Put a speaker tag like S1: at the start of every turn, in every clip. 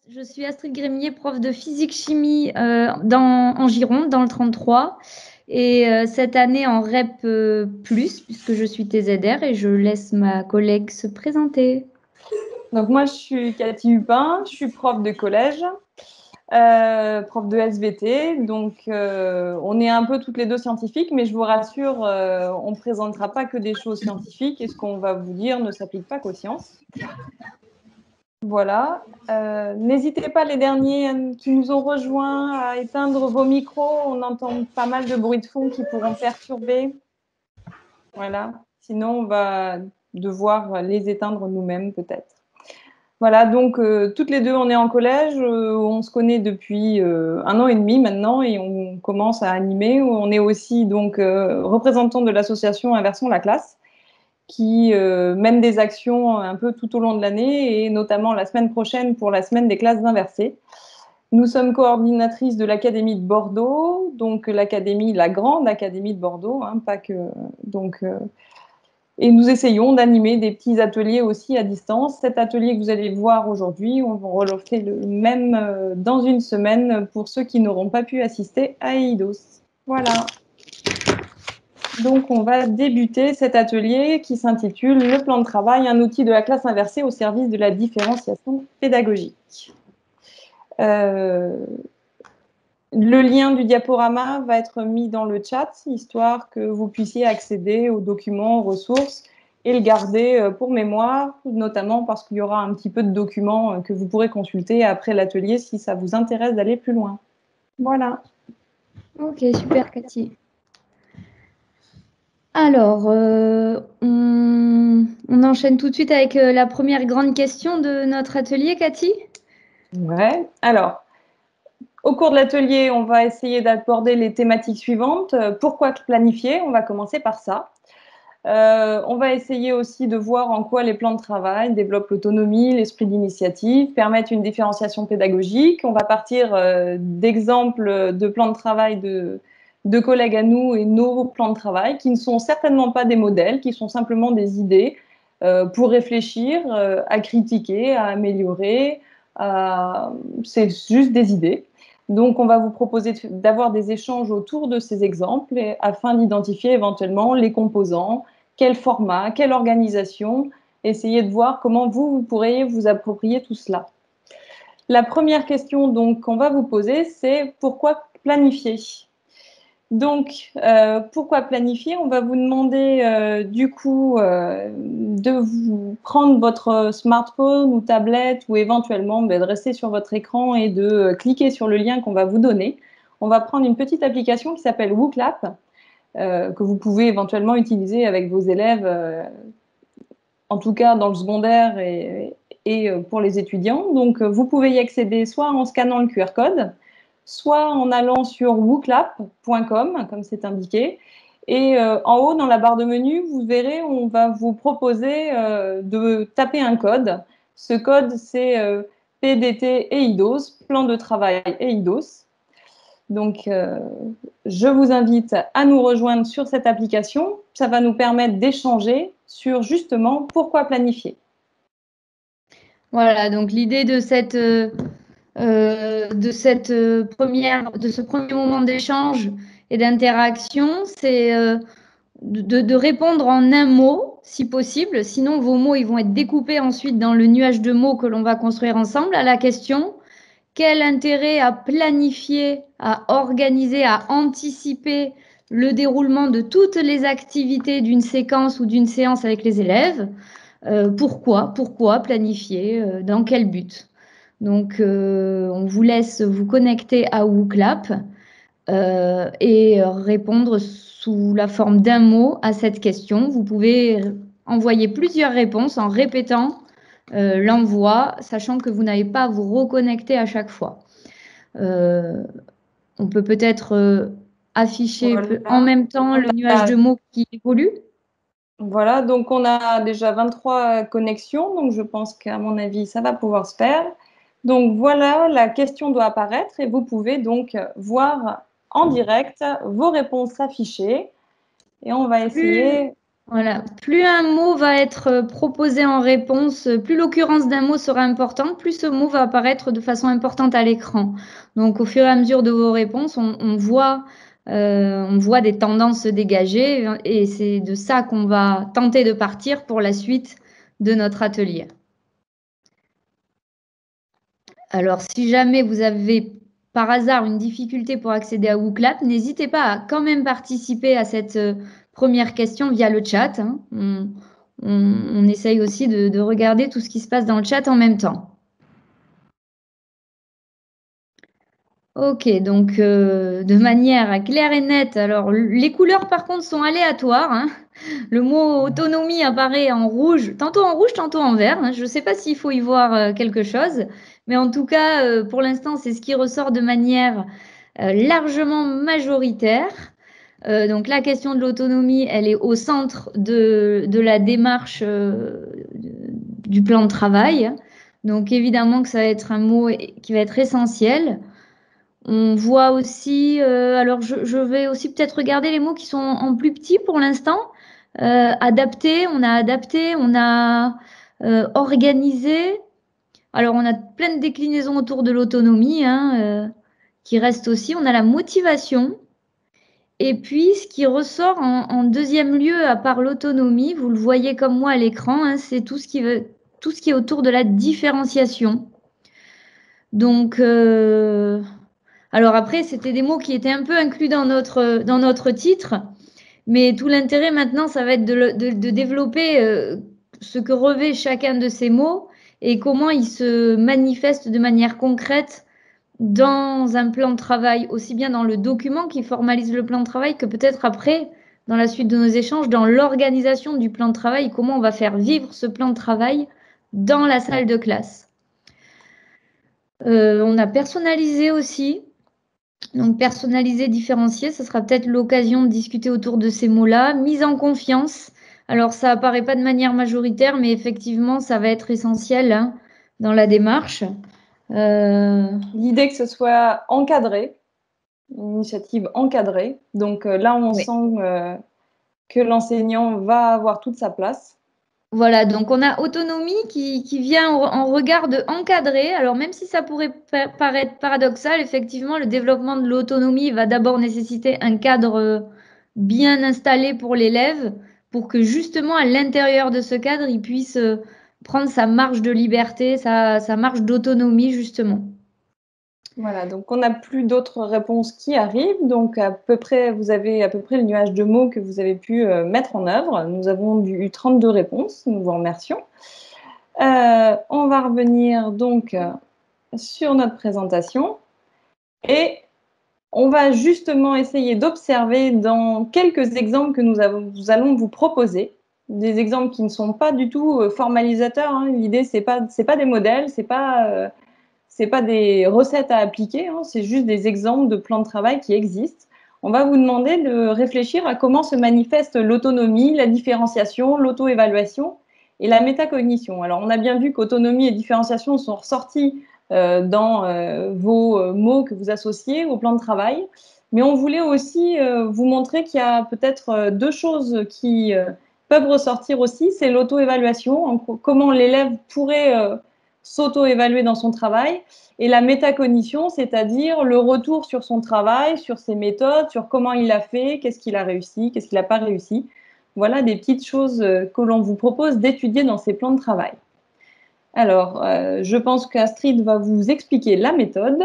S1: Je suis Astrid Grémier, prof de physique-chimie en Gironde, dans le 33. Et cette année en REP+, puisque je suis TZR, et je laisse ma collègue se présenter.
S2: Donc moi, je suis Cathy Hupin, je suis prof de collège, prof de SVT. Donc on est un peu toutes les deux scientifiques, mais je vous rassure, on ne présentera pas que des choses scientifiques et ce qu'on va vous dire ne s'applique pas qu'aux sciences. Voilà. N'hésitez pas, les derniers qui nous ont rejoints, à éteindre vos micros. On entend pas mal de bruits de fond qui pourront perturber. Voilà. Sinon, on va devoir les éteindre nous-mêmes peut-être. Voilà, donc toutes les deux, on est en collège, on se connaît depuis 1 an et demi maintenant et on commence à animer. On est aussi donc représentant de l'association Inversons la classe qui mène des actions un peu tout au long de l'année et notamment la semaine prochaine pour la semaine des classes inversées. Nous sommes coordinatrices de l'Académie de Bordeaux, donc l'académie, la grande Académie de Bordeaux, hein, pas que donc et nous essayons d'animer des petits ateliers aussi à distance. Cet atelier que vous allez voir aujourd'hui, on va relancer le même dans une semaine pour ceux qui n'auront pas pu assister à EIDOS. Voilà. Donc, on va débuter cet atelier qui s'intitule « Le plan de travail, un outil de la classe inversée au service de la différenciation pédagogique ». Le lien du diaporama va être mis dans le chat, histoire que vous puissiez accéder aux documents, aux ressources et le garder pour mémoire, notamment parce qu'il y aura un petit peu de documents que vous pourrez consulter après l'atelier si ça vous intéresse d'aller plus loin. Voilà.
S1: Ok, super Cathy. Alors, on enchaîne tout de suite avec la première grande question de notre atelier, Cathy.
S2: Ouais. Alors, au cours de l'atelier, on va essayer d'aborder les thématiques suivantes. Pourquoi planifier? On va commencer par ça. On va essayer aussi de voir en quoi les plans de travail développent l'autonomie, l'esprit d'initiative, permettent une différenciation pédagogique. On va partir d'exemples de plans de travail de collègues à nous et nos plans de travail qui ne sont certainement pas des modèles, qui sont simplement des idées pour réfléchir, à critiquer, à améliorer. C'est juste des idées. Donc, on va vous proposer d'avoir des échanges autour de ces exemples afin d'identifier éventuellement les composants, quel format, quelle organisation, essayez de voir comment vous pourriez vous approprier tout cela. La première question donc qu'on va vous poser, c'est pourquoi planifier? Donc, pourquoi planifier? On va vous demander du coup de vous prendre votre smartphone ou tablette ou éventuellement de rester sur votre écran et de cliquer sur le lien qu'on va vous donner. On va prendre une petite application qui s'appelle WooClap, que vous pouvez éventuellement utiliser avec vos élèves, en tout cas dans le secondaire et pour les étudiants. Donc, vous pouvez y accéder soit en scannant le QR code, soit en allant sur wooclap.com, comme c'est indiqué. Et en haut, dans la barre de menu, vous verrez, on va vous proposer de taper un code. Ce code, c'est PDT EIDOS, plan de travail EIDOS. Donc, je vous invite à nous rejoindre sur cette application. Ça va nous permettre d'échanger sur justement pourquoi planifier.
S1: Voilà, donc l'idée de ce premier moment d'échange et d'interaction, c'est de répondre en un mot, si possible. Sinon, vos mots ils vont être découpés ensuite dans le nuage de mots que l'on va construire ensemble à la question: quel intérêt à planifier, à organiser, à anticiper le déroulement de toutes les activités d'une séquence ou d'une séance avec les élèves? Pourquoi planifier? Dans quel but? Donc, on vous laisse vous connecter à WooClap et répondre sous la forme d'un mot à cette question. Vous pouvez envoyer plusieurs réponses en répétant l'envoi, sachant que vous n'avez pas à vous reconnecter à chaque fois. On peut peut-être afficher
S2: Voilà.
S1: en même temps le nuage de mots qui évolue.
S2: Voilà, donc on a déjà 23 connexions, donc je pense qu'à mon avis, ça va pouvoir se faire. Donc voilà, la question doit apparaître et vous pouvez donc voir en direct vos réponses affichées. Et on va essayer.
S1: Voilà. Plus un mot va être proposé en réponse, plus l'occurrence d'un mot sera importante, plus ce mot va apparaître de façon importante à l'écran. Donc, au fur et à mesure de vos réponses, on voit des tendances se dégager et c'est de ça qu'on va tenter de partir pour la suite de notre atelier. Alors, si jamais vous avez par hasard une difficulté pour accéder à WooClap, n'hésitez pas à quand même participer à cette première question via le chat, hein. On essaye aussi de regarder tout ce qui se passe dans le chat en même temps. Ok, donc de manière claire et nette, alors les couleurs par contre sont aléatoires, hein. Le mot autonomie apparaît en rouge, tantôt en vert, hein. Je ne sais pas s'il faut y voir quelque chose, mais en tout cas, pour l'instant, c'est ce qui ressort de manière largement majoritaire. Donc la question de l'autonomie, elle est au centre de la démarche du plan de travail. Donc évidemment que ça va être un mot qui va être essentiel. On voit aussi, alors je vais aussi peut-être regarder les mots qui sont en plus petit pour l'instant. Adapté, on a organisé. Alors on a plein de déclinaisons autour de l'autonomie, hein, qui reste aussi. On a la motivation. Et puis, ce qui ressort en deuxième lieu, à part l'autonomie, vous le voyez comme moi à l'écran, hein, c'est tout ce qui est autour de la différenciation. Donc, alors après, c'était des mots qui étaient un peu inclus dans notre titre, mais tout l'intérêt maintenant, ça va être de développer ce que revêt chacun de ces mots et comment ils se manifestent de manière concrète dans un plan de travail, aussi bien dans le document qui formalise le plan de travail que peut-être après, dans la suite de nos échanges, dans l'organisation du plan de travail, comment on va faire vivre ce plan de travail dans la salle de classe. On a personnalisé aussi. Donc personnalisé, différencié, ce sera peut-être l'occasion de discuter autour de ces mots-là. Mise en confiance. Alors ça apparaît pas de manière majoritaire, mais effectivement, ça va être essentiel, hein, dans la démarche.
S2: L'idée que ce soit encadré, une initiative encadrée. Donc là, on sent que l'enseignant va avoir toute sa place.
S1: Voilà, donc on a autonomie qui vient en regard de encadrer. Alors même si ça pourrait paraître paradoxal, effectivement, le développement de l'autonomie va d'abord nécessiter un cadre bien installé pour l'élève, pour que justement à l'intérieur de ce cadre, il puisse prendre sa marge de liberté, sa marge d'autonomie, justement.
S2: Voilà, donc on n'a plus d'autres réponses qui arrivent. Donc à peu près, vous avez à peu près le nuage de mots que vous avez pu mettre en œuvre. Nous avons eu 32 réponses, nous vous remercions. On va revenir donc sur notre présentation et on va justement essayer d'observer dans quelques exemples que nous allons vous proposer, des exemples qui ne sont pas du tout formalisateurs, hein. L'idée, c'est pas des modèles, c'est pas des recettes à appliquer, hein, c'est juste des exemples de plans de travail qui existent. On va vous demander de réfléchir à comment se manifeste l'autonomie, la différenciation, l'auto-évaluation et la métacognition. Alors, on a bien vu qu'autonomie et différenciation sont ressortis dans vos mots que vous associez au plan de travail, mais on voulait aussi vous montrer qu'il y a peut-être deux choses qui peuvent ressortir aussi, c'est l'auto-évaluation, comment l'élève pourrait s'auto-évaluer dans son travail, et la métacognition, c'est-à-dire le retour sur son travail, sur ses méthodes, sur comment il a fait, qu'est-ce qu'il a réussi, qu'est-ce qu'il n'a pas réussi. Voilà des petites choses que l'on vous propose d'étudier dans ces plans de travail. Alors, je pense qu'Astrid va vous expliquer la méthode.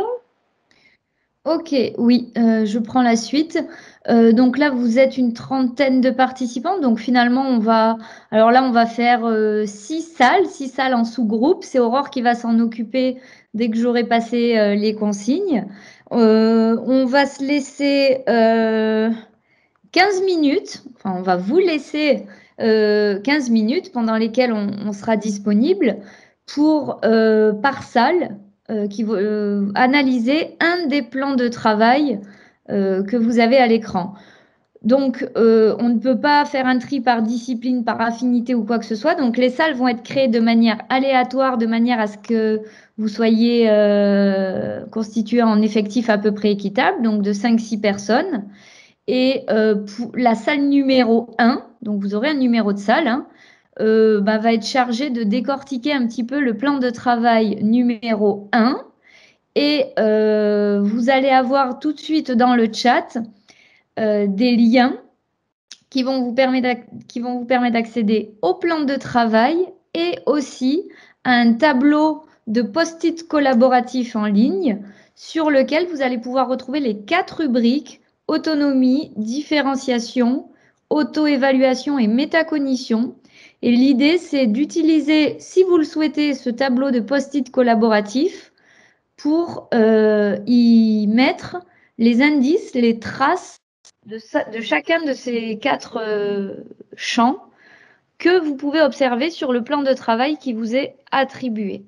S1: Ok, oui, je prends la suite. Donc là, vous êtes une trentaine de participants. Donc finalement, alors là, on va faire 6 salles en sous-groupe. C'est Aurore qui va s'en occuper dès que j'aurai passé les consignes. On va se laisser 15 minutes. Enfin, on va vous laisser 15 minutes pendant lesquelles on sera disponible par salle qui va analyser un des plans de travail que vous avez à l'écran. Donc, on ne peut pas faire un tri par discipline, par affinité ou quoi que ce soit. Donc, les salles vont être créées de manière aléatoire, de manière à ce que vous soyez constitués en effectif à peu près équitable, donc de 5-6 personnes. Et pour la salle numéro 1, donc vous aurez un numéro de salle, hein, va être chargée de décortiquer un petit peu le plan de travail numéro 1. Et vous allez avoir tout de suite dans le chat des liens qui vont vous permettre d'accéder au plan de travail et aussi à un tableau de post-it collaboratif en ligne sur lequel vous allez pouvoir retrouver les 4 rubriques: autonomie, différenciation, auto-évaluation et métacognition. Et l'idée, c'est d'utiliser, si vous le souhaitez, ce tableau de post-it collaboratif pour y mettre les indices, les traces de chacun de ces 4 champs que vous pouvez observer sur le plan de travail qui vous est attribué.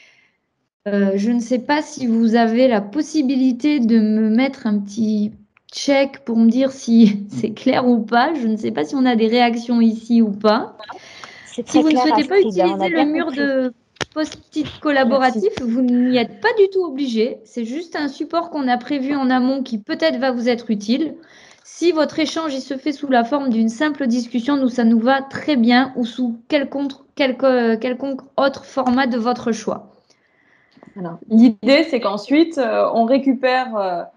S1: Je ne sais pas si vous avez la possibilité de me mettre un petit check pour me dire si c'est clair ou pas. Je ne sais pas si on a des réactions ici ou pas. Si vous ne souhaitez pas utiliser le mur de post-it collaboratif, vous n'y êtes pas du tout obligé. C'est juste un support qu'on a prévu en amont qui peut-être va vous être utile. Si votre échange il se fait sous la forme d'une simple discussion, ça nous va très bien, ou sous quelconque autre format de votre choix.
S2: L'idée, c'est qu'ensuite, on récupère,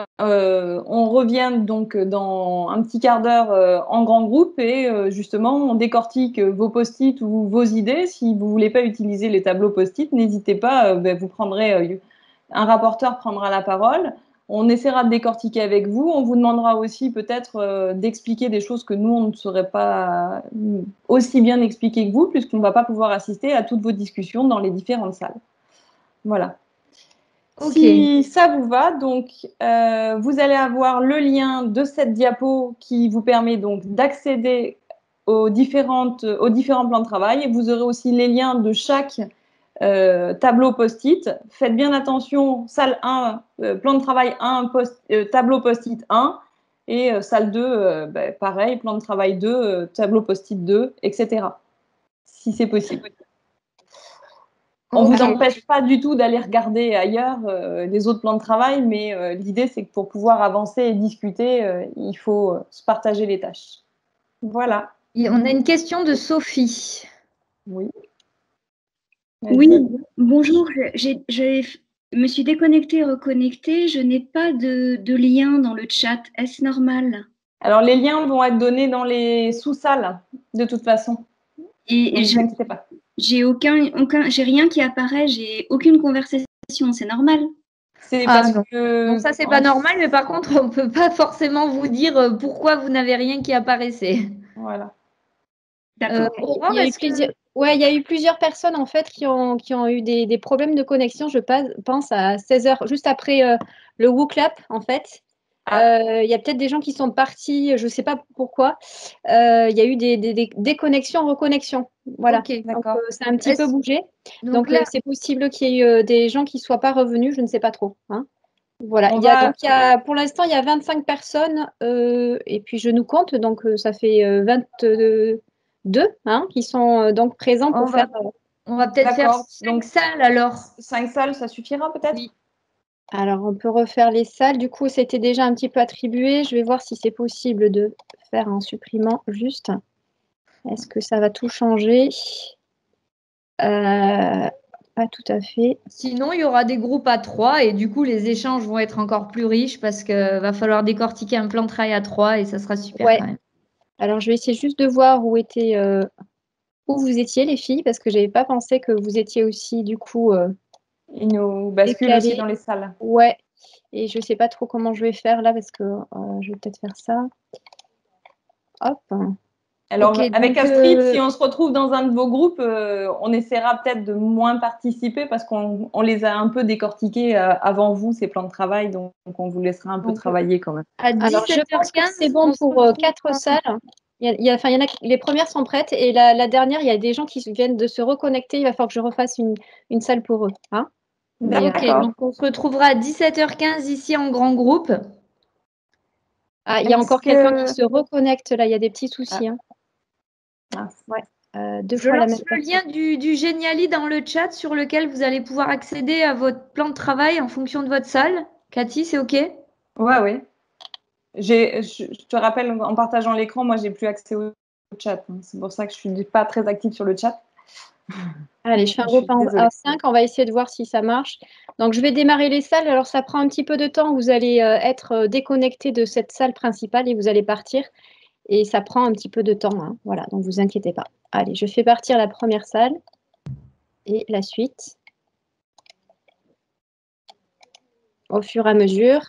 S2: on revient donc dans un petit quart d'heure en grand groupe et justement, on décortique vos post-it ou vos idées. Si vous ne voulez pas utiliser les tableaux post-it, n'hésitez pas, vous prendrez, un rapporteur prendra la parole. On essaiera de décortiquer avec vous. On vous demandera aussi peut-être d'expliquer des choses que nous, on ne saurait pas aussi bien expliquer que vous, puisqu'on ne va pas pouvoir assister à toutes vos discussions dans les différentes salles. Voilà.
S1: Okay.
S2: Si ça vous va, donc vous allez avoir le lien de cette diapo qui vous permet donc d'accéder aux différents plans de travail. Et vous aurez aussi les liens de chaque tableau post-it. Faites bien attention, salle 1, plan de travail 1, tableau post-it 1. Et salle 2, pareil, plan de travail 2, tableau post-it 2, etc. Si c'est possible. On ne vous empêche pas du tout d'aller regarder ailleurs les autres plans de travail, mais l'idée, c'est que pour pouvoir avancer et discuter, il faut se partager les tâches. Voilà.
S1: Et on a une question de Sophie.
S2: Oui.
S3: Oui, bonjour. Je me suis déconnectée et reconnectée. Je n'ai pas de lien dans le chat. Est-ce normal?
S2: Alors, les liens vont être donnés dans les sous-salles, de toute façon.
S3: Et
S2: ne vous inquiétez pas.
S3: J'ai rien qui apparaît, j'ai aucune conversation, c'est normal?
S2: C'est parce que...
S1: Non, ça, c'est pas normal, mais par contre, on ne peut pas forcément vous dire pourquoi vous n'avez rien qui apparaissait.
S2: Voilà.
S3: D'accord.
S4: Il y a eu plusieurs personnes en fait qui ont eu des problèmes de connexion, je pense à 16h, juste après le WooClap en fait. Il y a peut-être des gens qui sont partis, je ne sais pas pourquoi. Il y a eu des déconnexions, reconnexions. Voilà.
S1: Okay,
S4: donc ça a un petit peu bougé. Donc
S1: là,
S4: c'est possible qu'il y ait eu des gens qui ne soient pas revenus, je ne sais pas trop. Hein. Voilà. Pour l'instant, il y a 25 personnes et puis je nous compte, donc ça fait 22 qui sont donc présents pour faire.
S1: On va peut-être faire 5 salles alors.
S2: 5 salles, ça suffira peut-être?
S4: Oui. Alors, on peut refaire les salles. Du coup, c'était déjà un petit peu attribué. Je vais voir si c'est possible de faire en supprimant juste. Est-ce que ça va tout changer? Pas tout à fait.
S1: Sinon, il y aura des groupes à 3 et du coup, les échanges vont être encore plus riches parce qu'il va falloir décortiquer un plan de travail à 3 et ça sera super quand même.
S4: Alors, je vais essayer juste de voir où vous étiez, les filles, parce que je n'avais pas pensé que vous étiez aussi, du coup...
S2: Ils nous basculent aussi dans les salles.
S4: Ouais, et je ne sais pas trop comment je vais faire là, parce que je vais peut-être faire ça. Hop.
S2: Alors, avec Astrid, si on se retrouve dans un de vos groupes, on essaiera peut-être de moins participer parce qu'on les a un peu décortiqués avant vous, ces plans de travail, donc on vous laissera un peu travailler quand même.
S4: Alors, je pense que c'est bon pour 4 salles. Il y en a, les premières sont prêtes et la dernière, il y a des gens qui viennent de se reconnecter. Il va falloir que je refasse une salle pour eux. Hein.
S1: Donc on se retrouvera à 17h15 ici en grand groupe.
S4: Ah, il y a encore quelqu'un qui se reconnecte là. Il y a des petits soucis. Hein. Ouais.
S1: Je lance le lien du Geniali dans le chat sur lequel vous allez pouvoir accéder à votre plan de travail en fonction de votre salle. Cathy, c'est OK?
S2: Oui. Je te rappelle, en partageant l'écran, moi, j'ai plus accès au chat. C'est pour ça que je suis pas très active sur le chat.
S4: Allez, je fais un groupe à 5. On va essayer de voir si ça marche. Donc, je vais démarrer les salles. Alors, ça prend un petit peu de temps. Vous allez être déconnecté de cette salle principale et vous allez partir. Et ça prend un petit peu de temps, hein. Voilà, donc vous inquiétez pas. Allez, je fais partir la première salle et la suite au fur et à mesure.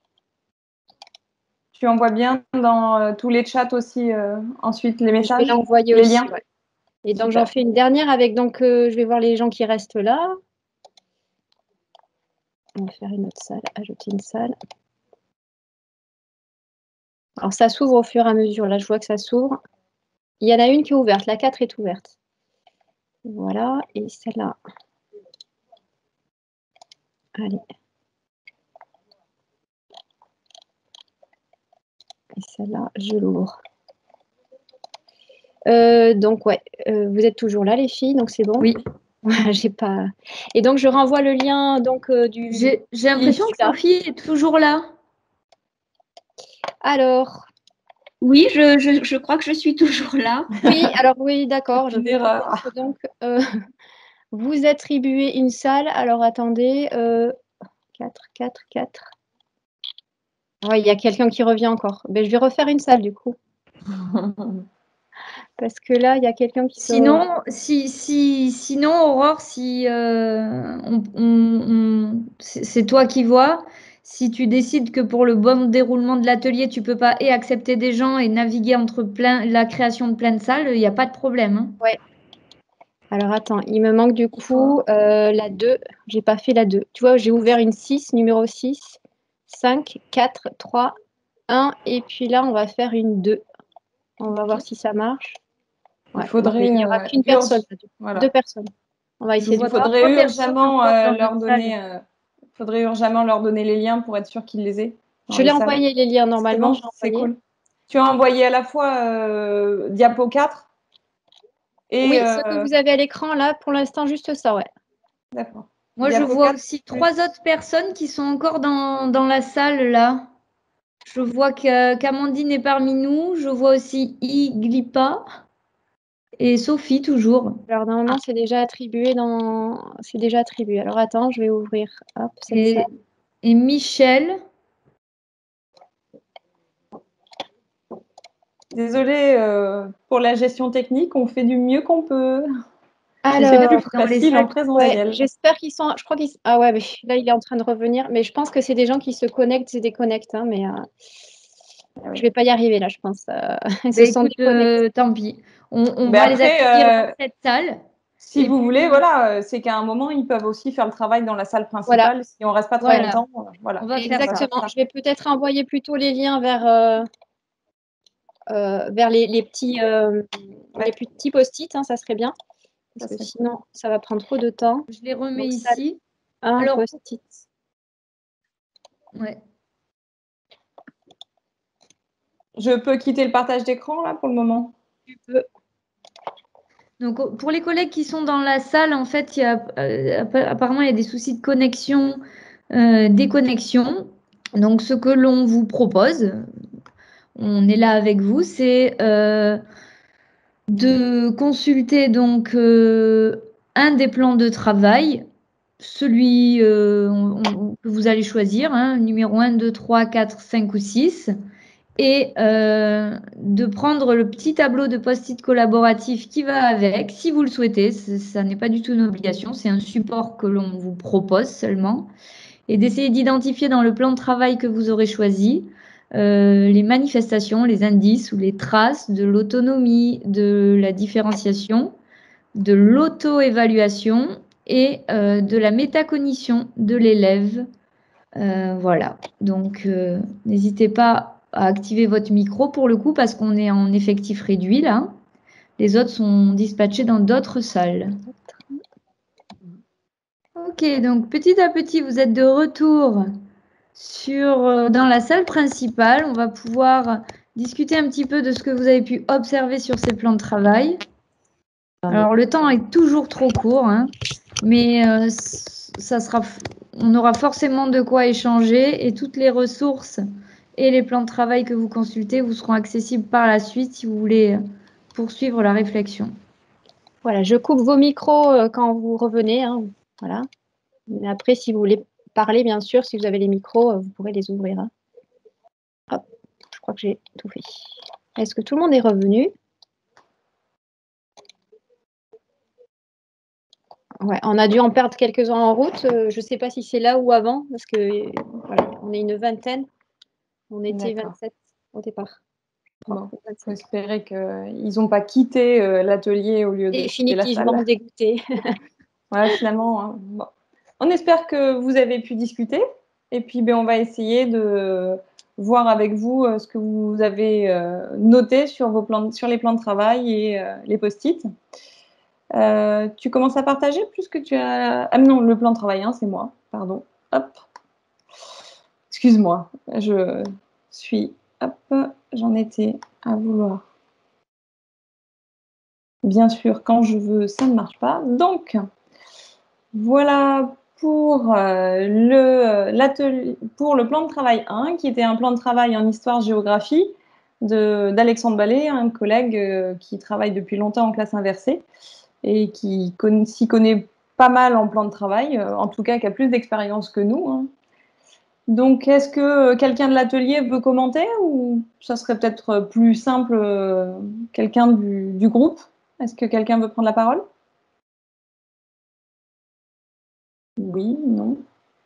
S2: Tu envoies bien dans tous les chats aussi ensuite les messages,
S4: je vais l'envoyer
S2: les
S4: aussi,
S2: liens.
S4: Ouais. Et donc j'en fais une dernière avec, donc je vais voir les gens qui restent là. On va faire une autre salle, ajouter une salle. Alors ça s'ouvre au fur et à mesure, là je vois que ça s'ouvre. Il y en a une qui est ouverte, la 4 est ouverte. Voilà, et celle-là. Allez. Et celle-là, je l'ouvre. Donc, ouais, vous êtes toujours là, les filles, donc c'est bon.
S1: Oui.
S4: J'ai pas. Et donc, je renvoie le lien donc du.
S1: J'ai l'impression que Sophie est toujours là.
S4: Alors.
S3: Oui, je crois que je suis toujours là.
S4: Oui, alors oui, d'accord.
S2: Une erreur.
S4: Donc, vous attribuez une salle. Alors, attendez. 4, 4, 4. Oui, il y a quelqu'un qui revient encore. Ben, je vais refaire une salle, du coup. Parce que là, il y a quelqu'un qui
S1: Sinon, sinon, Aurore, si c'est toi qui vois, si tu décides que pour le bon déroulement de l'atelier, tu peux pas et accepter des gens et naviguer entre la création de plein de salles, il n'y a pas de problème. Hein.
S4: Ouais. Alors, attends, il me manque du coup la 2. J'ai pas fait la 2. Tu vois, j'ai ouvert une 6, numéro 6, 5, 4, 3, 1. Et puis là, on va faire une 2. On va voir si ça marche. Ouais,
S2: il faudrait.
S4: Il n'y aura qu'une personne.
S2: Voilà.
S4: 2 personnes. On va essayer
S2: Il faudrait urgemment leur donner les liens pour être sûr qu'ils les aient.
S4: Je l'ai envoyé les liens normalement.
S2: C'est cool. Tu as envoyé à la fois Diapo 4 et.
S4: Oui, ce que vous avez à l'écran là, pour l'instant, juste ça, ouais.
S2: D'accord.
S1: Moi, je vois aussi 3 autres personnes qui sont encore dans la salle là. Je vois qu'Amandine est parmi nous. Je vois aussi Iglipa et Sophie toujours.
S4: Alors normalement, c'est déjà attribué dans. C'est déjà attribué. Alors attends, je vais ouvrir. Hop, cette salle.
S1: Et Michel.
S2: Désolée pour la gestion technique, on fait du mieux qu'on peut.
S4: Alors,
S2: c'est plus facile en présentiel.
S4: Ouais, j'espère qu'ils sont. Je crois qu'ils. Ah ouais, mais là il est en train de revenir. Mais je pense que c'est des gens qui se connectent et déconnectent. Hein, mais je vais pas y arriver là, je pense.
S1: Tant pis. On va les accueillir dans cette salle.
S2: Si vous voulez, voilà, c'est qu'à un moment, ils peuvent aussi faire le travail dans la salle principale. Voilà. Si on ne reste pas très longtemps, voilà.
S1: On va
S4: Exactement. Je vais peut-être envoyer plutôt les liens vers les petits post-it, hein, ça serait bien. Parce que sinon, ça va prendre trop de temps.
S1: Je les remets ici.
S4: Alors, post-it.
S1: Ouais.
S2: Je peux quitter le partage d'écran là pour le moment.
S4: Tu peux.
S1: Donc, pour les collègues qui sont dans la salle, en fait, apparemment, il y a des soucis de connexion, déconnexion. Donc, ce que l'on vous propose, on est là avec vous, c'est de consulter donc un des plans de travail, celui que vous allez choisir, hein, numéro 1, 2, 3, 4, 5 ou 6, et de prendre le petit tableau de post-it collaboratif qui va avec, si vous le souhaitez. Ça n'est pas du tout une obligation, c'est un support que l'on vous propose seulement, et d'essayer d'identifier dans le plan de travail que vous aurez choisi les manifestations, les indices ou les traces de l'autonomie, de la différenciation, de l'auto-évaluation et de la métacognition de l'élève. Voilà, donc n'hésitez pas à activer votre micro pour le coup parce qu'on est en effectif réduit là. Les autres sont dispatchés dans d'autres salles. Ok, donc petit à petit, vous êtes de retour dans la salle principale. On va pouvoir discuter un petit peu de ce que vous avez pu observer sur ces plans de travail. Alors, le temps est toujours trop court, hein, mais on aura forcément de quoi échanger et toutes les ressources et les plans de travail que vous consultez vous seront accessibles par la suite si vous voulez poursuivre la réflexion.
S4: Voilà, je coupe vos micros quand vous revenez. Hein, voilà. Mais après, si vous voulez parler, bien sûr, si vous avez les micros, vous pourrez les ouvrir. Hein. Hop, je crois que j'ai tout fait. Est-ce que tout le monde est revenu? Ouais, on a dû en perdre quelques-uns en route. Je ne sais pas si c'est là ou avant, parce que voilà, on est une vingtaine. On était 27 au départ.
S2: Bon, il faut espérer qu'ils n'ont pas quitté l'atelier au lieu de quitter la salle.
S4: Définitivement dégoûté.
S2: Voilà, finalement. Hein. Bon. On espère que vous avez pu discuter. Et puis, on va essayer de voir avec vous ce que vous avez noté sur les plans de travail et les post-it. Tu commences à partager plus que tu as... Ah non, le plan de travail, hein, c'est moi. Pardon. Hop. Excuse-moi. Je suis... Hop. J'en étais à vouloir. Bien sûr, quand je veux, ça ne marche pas. Donc, voilà pour le plan de travail 1, qui était un plan de travail en histoire-géographie d'Alexandre Ballet, un collègue qui travaille depuis longtemps en classe inversée et qui s'y connaît pas mal en plan de travail, en tout cas qui a plus d'expérience que nous. Hein. Donc, est-ce que quelqu'un de l'atelier veut commenter ou ça serait peut-être plus simple, quelqu'un du groupe? Est-ce que quelqu'un veut prendre la parole? Oui, non.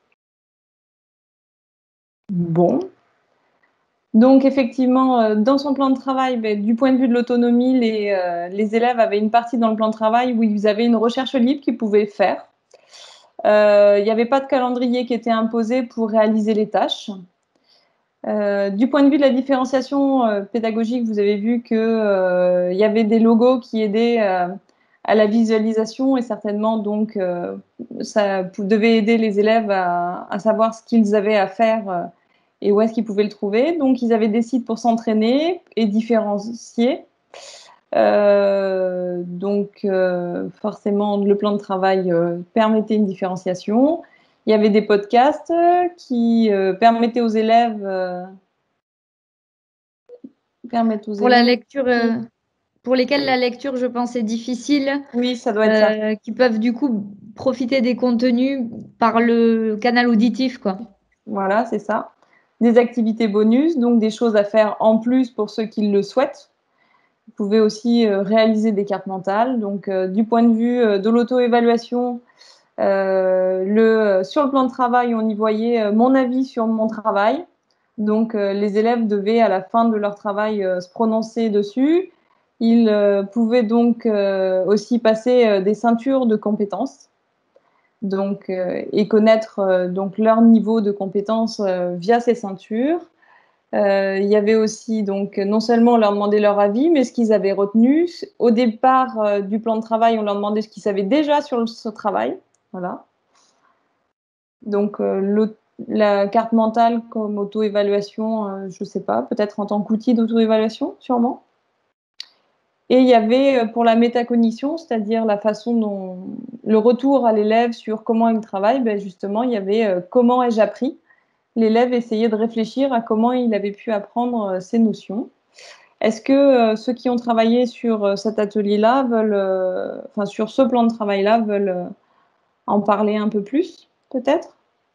S2: Bon. Donc, effectivement, dans son plan de travail, du point de vue de l'autonomie, les élèves avaient une partie dans le plan de travail où ils avaient une recherche libre qu'ils pouvaient faire. Il n'y avait pas de calendrier qui était imposé pour réaliser les tâches. Du point de vue de la différenciation pédagogique, vous avez vu qu'il y avait des logos qui aidaient à la visualisation et certainement donc ça devait aider les élèves à savoir ce qu'ils avaient à faire et où est-ce qu'ils pouvaient le trouver. Donc ils avaient des sites pour s'entraîner et différencier. Donc forcément le plan de travail permettait une différenciation. Il y avait des podcasts qui permettaient aux élèves
S1: pour la lecture, pour lesquels la lecture, je pense, est difficile.
S2: Oui, ça doit être ça.
S1: Qui peuvent du coup profiter des contenus par le canal auditif, quoi.
S2: Voilà, c'est ça. Des activités bonus, donc des choses à faire en plus pour ceux qui le souhaitent. Vous pouvez aussi réaliser des cartes mentales. Donc, du point de vue de l'auto-évaluation, sur le plan de travail, on y voyait mon avis sur mon travail. Donc, les élèves devaient, à la fin de leur travail, se prononcer dessus. Ils pouvaient donc aussi passer des ceintures de compétences. Donc, et connaître donc leur niveau de compétence via ces ceintures. Il y avait aussi donc non seulement on leur demandait leur avis, mais ce qu'ils avaient retenu. Au départ du plan de travail, on leur demandait ce qu'ils savaient déjà sur ce travail. Voilà. Donc la carte mentale comme auto-évaluation, je ne sais pas, peut-être en tant qu'outil d'auto-évaluation, sûrement. Et il y avait pour la métacognition, c'est-à-dire la façon dont le retour à l'élève sur comment il travaille, justement, il y avait comment ai-je appris. L'élève essayait de réfléchir à comment il avait pu apprendre ces notions. Est-ce que ceux qui ont travaillé sur cet atelier-là veulent, enfin sur ce plan de travail-là, veulent en parler un peu plus, peut-être?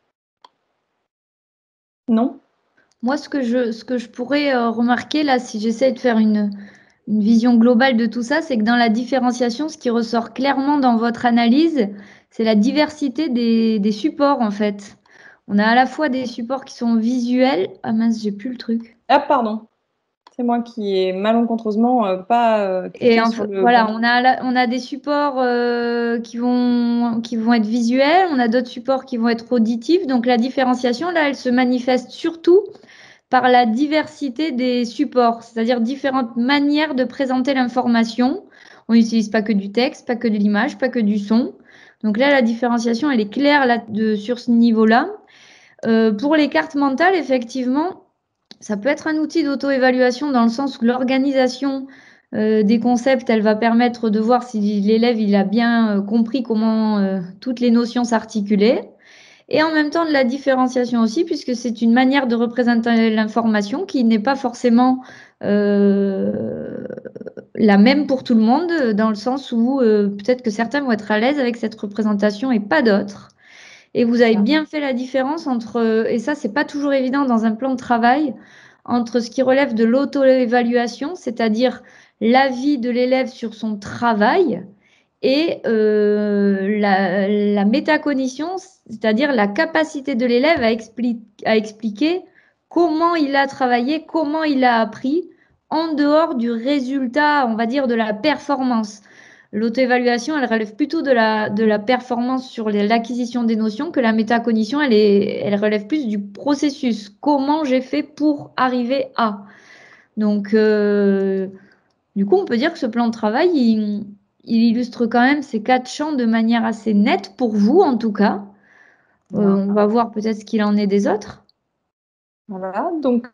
S2: Non?
S1: Moi, ce que je pourrais remarquer là, si j'essaie de faire une vision globale de tout ça, c'est que dans la différenciation, ce qui ressort clairement dans votre analyse, c'est la diversité des supports en fait. On a à la fois des supports qui sont visuels. Ah mince, j'ai plus le truc.
S2: Ah, pardon. C'est moi qui ai malencontreusement pas cliqué sur le
S1: voilà,
S2: bon.
S1: on a des supports qui vont être visuels, on a d'autres supports qui vont être auditifs. Donc la différenciation, là, elle se manifeste surtout par la diversité des supports, c'est-à-dire différentes manières de présenter l'information. On n'utilise pas que du texte, pas que de l'image, pas que du son. Donc là, la différenciation, elle est claire là, sur ce niveau-là. Pour les cartes mentales, effectivement, ça peut être un outil d'auto-évaluation dans le sens où l'organisation des concepts, elle va permettre de voir si l'élève il a bien compris comment toutes les notions s'articulaient. et en même temps de la différenciation aussi, puisque c'est une manière de représenter l'information qui n'est pas forcément la même pour tout le monde, dans le sens où peut-être que certains vont être à l'aise avec cette représentation et pas d'autres. Et vous avez bien fait la différence entre, et ça, c'est pas toujours évident dans un plan de travail, entre ce qui relève de l'auto-évaluation, c'est-à-dire l'avis de l'élève sur son travail, et la métacognition, c'est-à-dire la capacité de l'élève à expliquer comment il a travaillé, comment il a appris, en dehors du résultat, on va dire, de la performance. L'auto-évaluation, elle relève plutôt de la performance sur l'acquisition des notions, que la métacognition, elle relève plus du processus. Comment j'ai fait pour arriver à. Donc, du coup, on peut dire que ce plan de travail, il illustre quand même ces 4 champs de manière assez nette pour vous, en tout cas. On va voir peut-être ce qu'il en est des autres.
S2: Voilà, donc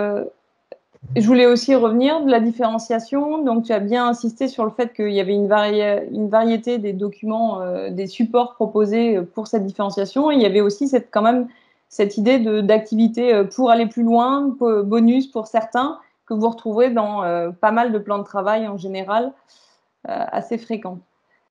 S2: je voulais aussi revenir de la différenciation. Donc, tu as bien insisté sur le fait qu'il y avait une variété des documents, des supports proposés pour cette différenciation. Et il y avait aussi quand même cette idée d'activité pour aller plus loin, bonus pour certains, que vous retrouverez dans pas mal de plans de travail en général, assez fréquents.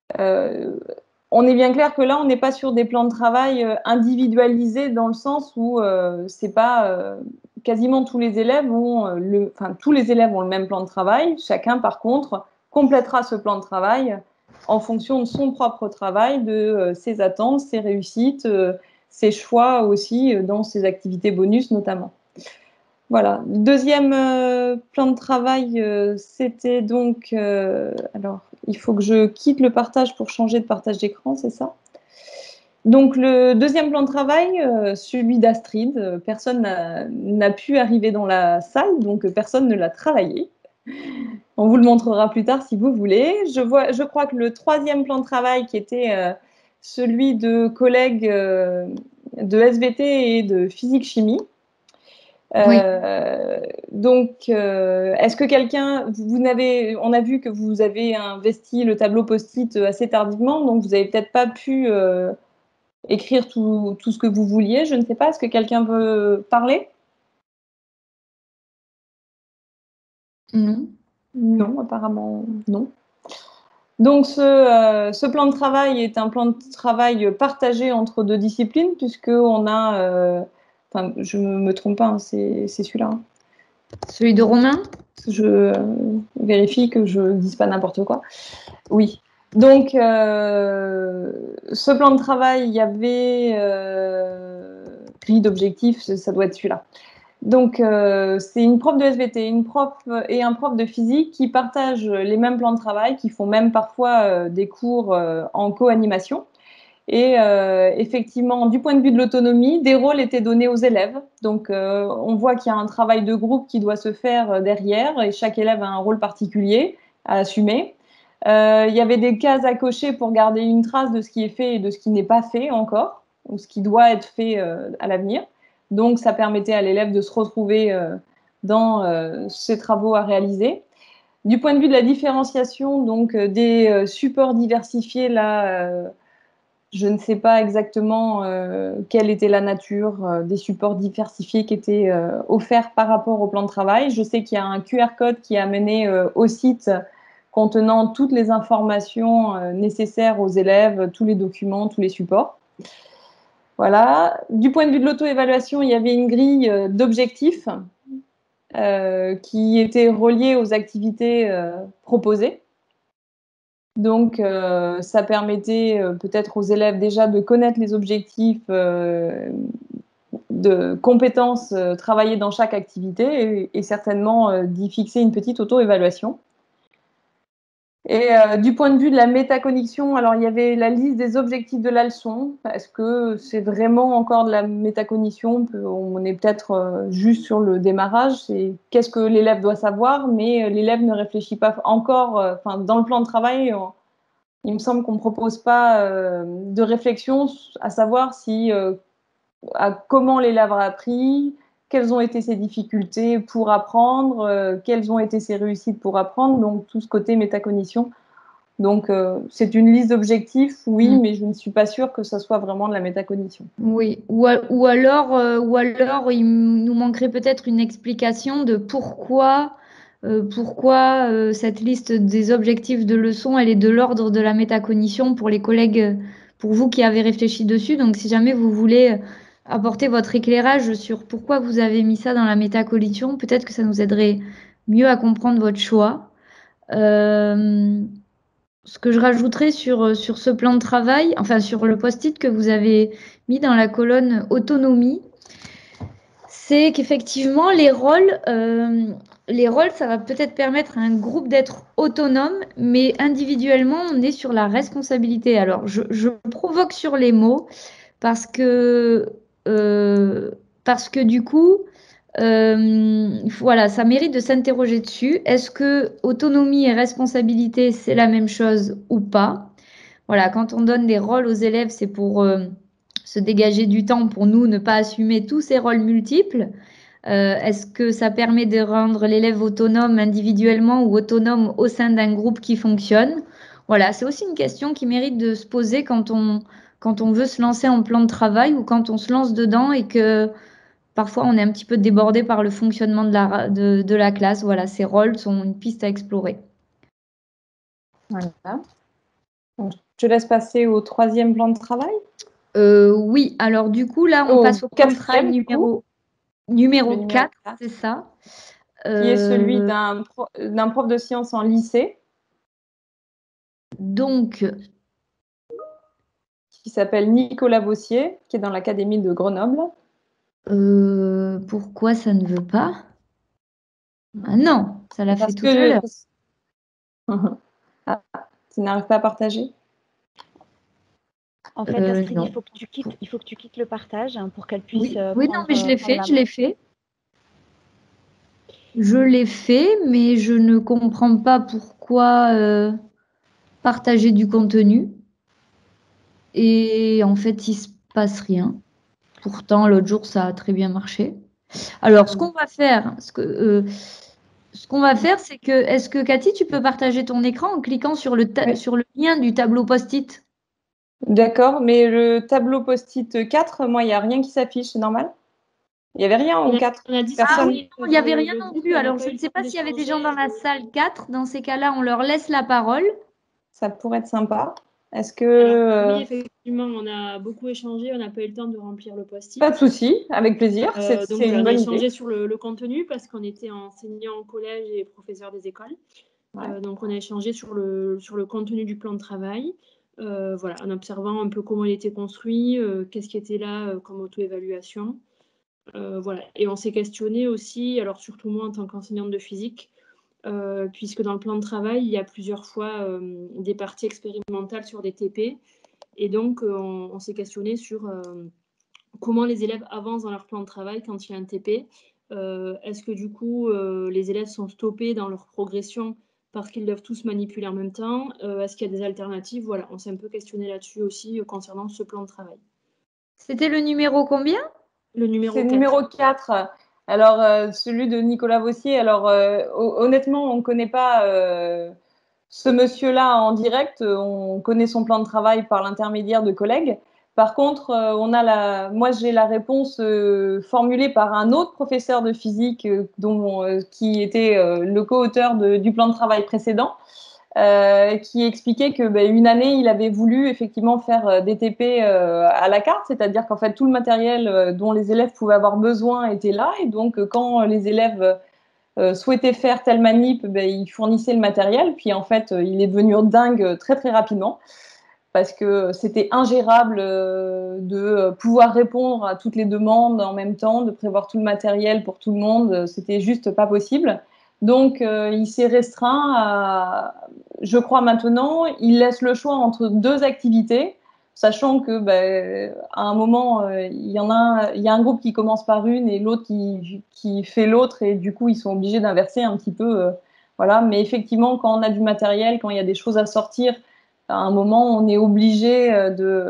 S2: On est bien clair que là, on n'est pas sur des plans de travail individualisés dans le sens où c'est pas quasiment tous les élèves tous les élèves ont le même plan de travail. Chacun, par contre, complétera ce plan de travail en fonction de son propre travail, de ses attentes, ses réussites, ses choix aussi dans ses activités bonus notamment. Voilà. Deuxième plan de travail, c'était donc... alors, il faut que je quitte le partage pour changer de partage d'écran, c'est ça? Donc, le deuxième plan de travail, celui d'Astrid, personne n'a pu arriver dans la salle, donc personne ne l'a travaillé. On vous le montrera plus tard si vous voulez. Je crois que le troisième plan de travail, qui était celui de collègues de SVT et de physique-chimie,
S1: Oui.
S2: donc, est-ce que on a vu que vous avez investi le tableau post-it assez tardivement, donc vous n'avez peut-être pas pu écrire tout ce que vous vouliez. Je ne sais pas, est-ce que quelqu'un veut parler?
S1: Non.
S2: Non, apparemment non. Donc, ce plan de travail est un plan de travail partagé entre 2 disciplines, puisqu'on a... Enfin, je ne me trompe pas, hein, c'est celui-là. Hein.
S1: Celui de Romain?
S2: Je vérifie que je ne dise pas n'importe quoi. Oui. Donc, ce plan de travail, il y avait grille d'objectifs, ça doit être celui-là. Donc, c'est une prof de SVT, une prof et un prof de physique qui partagent les mêmes plans de travail, qui font même parfois des cours en co-animation. Et effectivement, du point de vue de l'autonomie, des rôles étaient donnés aux élèves. Donc, on voit qu'il y a un travail de groupe qui doit se faire derrière et chaque élève a un rôle particulier à assumer. Il y avait des cases à cocher pour garder une trace de ce qui est fait et de ce qui n'est pas fait encore, ou ce qui doit être fait à l'avenir. Donc, ça permettait à l'élève de se retrouver dans ses travaux à réaliser. Du point de vue de la différenciation, donc des supports diversifiés, là, je ne sais pas exactement quelle était la nature des supports diversifiés qui étaient offerts par rapport au plan de travail. Je sais qu'il y a un QR code qui est amené au site contenant toutes les informations nécessaires aux élèves, tous les documents, tous les supports. Voilà. Du point de vue de l'auto-évaluation, il y avait une grille d'objectifs qui était reliée aux activités proposées. Donc, ça permettait peut-être aux élèves déjà de connaître les objectifs de compétences travaillées dans chaque activité et certainement d'y fixer une petite auto-évaluation. Et du point de vue de la métaconnexion, alors il y avait la liste des objectifs de la leçon. Est-ce que c'est vraiment encore de la métacognition? On est peut-être juste sur le démarrage. C'est qu'est-ce que l'élève doit savoir, mais l'élève ne réfléchit pas encore. Dans le plan de travail, il me semble qu'on ne propose pas de réflexion à savoir comment l'élève a appris, quelles ont été ses difficultés pour apprendre, quelles ont été ses réussites pour apprendre. Donc, tout ce côté métacognition, Donc, c'est une liste d'objectifs, oui, mais je ne suis pas sûre que ça soit vraiment de la métacognition.
S1: Oui, ou alors, il nous manquerait peut-être une explication de pourquoi cette liste des objectifs de leçon, elle est de l'ordre de la métacognition pour les collègues, pour vous qui avez réfléchi dessus. Donc, si jamais vous voulez apporter votre éclairage sur pourquoi vous avez mis ça dans la métacognition, peut-être que ça nous aiderait mieux à comprendre votre choix. Ce que je rajouterais sur ce plan de travail, enfin sur le post-it que vous avez mis dans la colonne autonomie, c'est qu'effectivement les rôles, ça va peut-être permettre à un groupe d'être autonome, mais individuellement, on est sur la responsabilité. Alors, je provoque sur les mots parce que du coup, voilà, ça mérite de s'interroger dessus. Est-ce que autonomie et responsabilité, c'est la même chose ou pas? Voilà, quand on donne des rôles aux élèves, c'est pour se dégager du temps pour nous ne pas assumer tous ces rôles multiples. Est-ce que ça permet de rendre l'élève autonome individuellement ou autonome au sein d'un groupe qui fonctionne? Voilà, c'est aussi une question qui mérite de se poser quand on veut se lancer en plan de travail ou quand on se lance dedans et que parfois on est un petit peu débordé par le fonctionnement de la classe. Voilà, ces rôles sont une piste à explorer.
S2: Voilà. Donc, je te laisse passer au 3e plan de travail.
S1: Oui, alors du coup, là, on passe au plan de travail numéro 4, c'est ça.
S2: Qui est celui d'un prof de sciences en lycée.
S1: Donc,
S2: qui s'appelle Nicolas Bossier, qui est dans l'Académie de Grenoble.
S1: Pourquoi ça ne veut pas? Ah non, ça l'a fait tout à l'heure.
S2: Ah, tu n'arrives pas à partager?
S5: En fait, Astrid, il faut que tu quittes le partage pour qu'elle puisse.
S1: Oui, non, mais je l'ai fait. Je l'ai fait, mais je ne comprends pas pourquoi partager du contenu. Et en fait, il se passe rien. Pourtant, l'autre jour, ça a très bien marché. Alors, ce qu'on va faire, c'est que, est-ce que Cathy, tu peux partager ton écran en cliquant sur le lien du tableau post-it?
S2: D'accord, mais le tableau post-it 4, moi, il n'y a rien qui s'affiche, c'est normal? Il n'y avait rien en 4
S1: personnes. Il n'y avait rien non plus. Alors, je ne sais pas s'il y avait des gens dans la salle 4. Dans ces cas-là, on leur laisse la parole.
S2: Ça pourrait être sympa. Est-ce que...
S6: Oui, effectivement, on a beaucoup échangé, on n'a pas eu le temps de remplir le post-it.
S2: Pas de souci, avec plaisir.
S6: Donc, on a échangé sur le contenu parce qu'on était enseignants au collège et professeurs des écoles. Ouais. Donc, on a échangé sur le contenu du plan de travail, voilà, en observant un peu comment il était construit, qu'est-ce qui était là comme auto-évaluation. Voilà. Et on s'est questionné aussi, alors surtout moi en tant qu'enseignante de physique, puisque dans le plan de travail, il y a plusieurs fois des parties expérimentales sur des TP. Et donc, on s'est questionné sur comment les élèves avancent dans leur plan de travail quand il y a un TP. Est-ce que du coup, les élèves sont stoppés dans leur progression parce qu'ils doivent tous manipuler en même temps? Est-ce qu'il y a des alternatives? Voilà, on s'est un peu questionné là-dessus aussi concernant ce plan de travail.
S1: C'était le numéro combien?
S6: Le numéro 4.
S2: C'est le numéro 4. Alors, celui de Nicolas Bossier, alors honnêtement, on ne connaît pas ce monsieur-là en direct. On connaît son plan de travail par l'intermédiaire de collègues. Par contre, moi, j'ai la réponse formulée par un autre professeur de physique qui était le co-auteur du plan de travail précédent. Qui expliquait que une année, il avait voulu effectivement faire des TP à la carte, c'est-à-dire qu'en fait, tout le matériel dont les élèves pouvaient avoir besoin était là. Et donc, quand les élèves souhaitaient faire telle manip, ils fournissaient le matériel. Puis, en fait, il est devenu dingue très, très rapidement parce que c'était ingérable de pouvoir répondre à toutes les demandes en même temps, de prévoir tout le matériel pour tout le monde. C'était juste pas possible. Donc, il s'est restreint à, je crois maintenant, il laisse le choix entre 2 activités, sachant que à un moment, il y a un groupe qui commence par une et l'autre qui fait l'autre, et du coup, ils sont obligés d'inverser un petit peu. Voilà. Mais effectivement, quand on a du matériel, quand il y a des choses à sortir, à un moment, on est obligé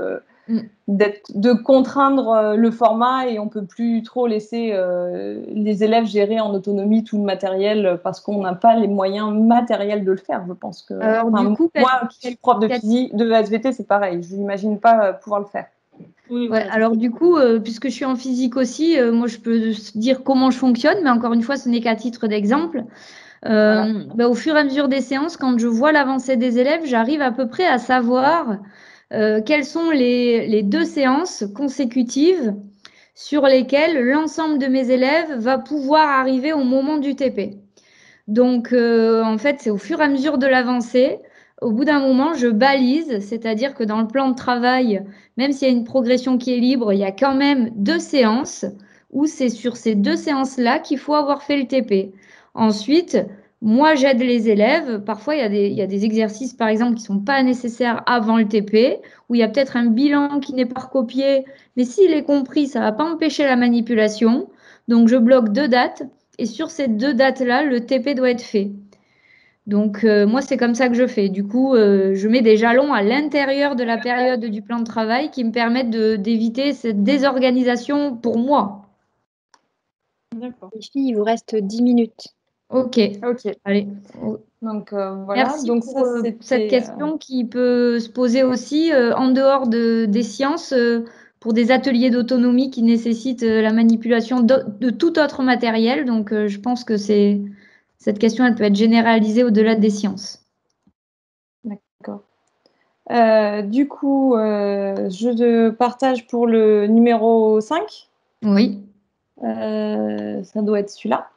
S2: de contraindre le format et on ne peut plus trop laisser les élèves gérer en autonomie tout le matériel parce qu'on n'a pas les moyens matériels de le faire. Je pense que moi, qui suis prof de physique, de SVT, c'est pareil. Je n'imagine pas pouvoir le faire.
S1: Oui, ouais, alors du coup, puisque je suis en physique aussi, moi je peux dire comment je fonctionne, mais encore une fois, ce n'est qu'à titre d'exemple. Au fur et à mesure des séances, quand je vois l'avancée des élèves, j'arrive à peu près à savoir quelles sont les 2 séances consécutives sur lesquelles l'ensemble de mes élèves va pouvoir arriver au moment du TP. Donc, en fait, c'est au fur et à mesure de l'avancée. Au bout d'un moment, je balise, c'est-à-dire que dans le plan de travail, même s'il y a une progression qui est libre, il y a quand même 2 séances où c'est sur ces 2 séances-là qu'il faut avoir fait le TP. Ensuite, moi, j'aide les élèves. Parfois, il y a des exercices, par exemple, qui ne sont pas nécessaires avant le TP, où il y a peut-être un bilan qui n'est pas recopié, mais s'il est compris, ça ne va pas empêcher la manipulation. Donc, je bloque 2 dates. Et sur ces 2 dates-là, le TP doit être fait. Donc, moi, c'est comme ça que je fais. Du coup, je mets des jalons à l'intérieur de la période du plan de travail qui me permettent d'éviter cette désorganisation pour moi.
S4: D'accord. Les filles, il vous reste 10 minutes.
S1: Ok. Allez.
S2: Donc, voilà.
S1: Merci
S2: donc,
S1: pour cette question qui peut se poser aussi en dehors des sciences pour des ateliers d'autonomie qui nécessitent la manipulation de tout autre matériel. Donc, je pense que cette question, elle peut être généralisée au-delà des sciences.
S2: D'accord. Du coup, je te partage pour le numéro 5.
S1: Oui.
S2: Ça doit être celui-là.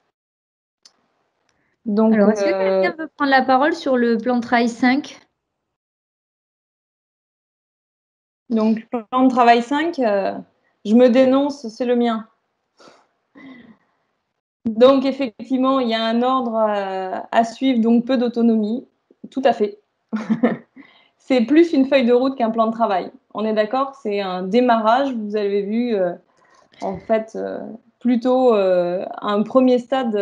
S2: Donc,
S1: alors, est-ce que quelqu'un veut prendre la parole sur le plan de travail 5 ?
S2: Donc, plan de travail 5, je me dénonce, c'est le mien. Donc, effectivement, il y a un ordre à suivre, donc peu d'autonomie. Tout à fait. C'est plus une feuille de route qu'un plan de travail. On est d'accord, c'est un démarrage, vous avez vu, en fait, plutôt un premier stade.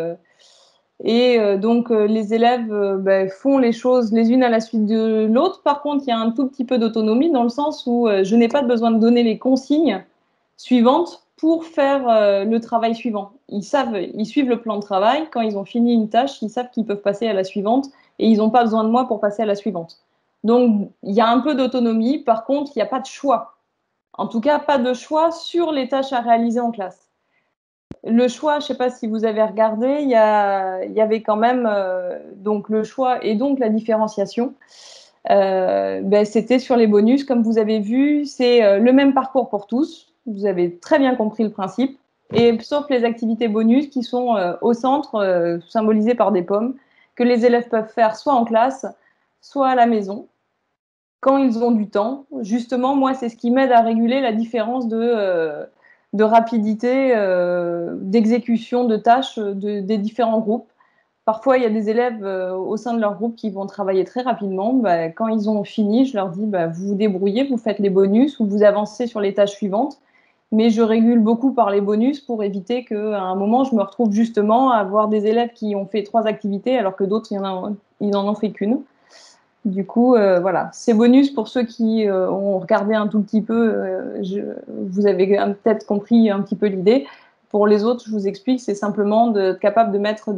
S2: Donc, les élèves font les choses les unes à la suite de l'autre. Par contre, il y a un tout petit peu d'autonomie dans le sens où je n'ai pas besoin de donner les consignes suivantes pour faire le travail suivant. Ils suivent le plan de travail. Quand ils ont fini une tâche, ils savent qu'ils peuvent passer à la suivante et ils n'ont pas besoin de moi pour passer à la suivante. Donc, il y a un peu d'autonomie. Par contre, il n'y a pas de choix. En tout cas, pas de choix sur les tâches à réaliser en classe. Le choix, je ne sais pas si vous avez regardé, il y avait quand même donc le choix et donc la différenciation. C'était sur les bonus, comme vous avez vu, c'est le même parcours pour tous. Vous avez très bien compris le principe, et sauf les activités bonus qui sont au centre, symbolisées par des pommes, que les élèves peuvent faire soit en classe, soit à la maison, quand ils ont du temps. Justement, moi, c'est ce qui m'aide à réguler la différence de rapidité, d'exécution de tâches des différents groupes. Parfois, il y a des élèves au sein de leur groupe qui vont travailler très rapidement. Quand ils ont fini, je leur dis vous vous débrouillez, vous faites les bonus ou vous avancez sur les tâches suivantes. Mais je régule beaucoup par les bonus pour éviter qu'à un moment, je me retrouve justement à avoir des élèves qui ont fait 3 activités alors que d'autres, ils n'en ont fait qu'une. Du coup, voilà, ces bonus, pour ceux qui ont regardé un tout petit peu, vous avez peut-être compris un petit peu l'idée. Pour les autres, je vous explique, c'est simplement d'être capable de mettre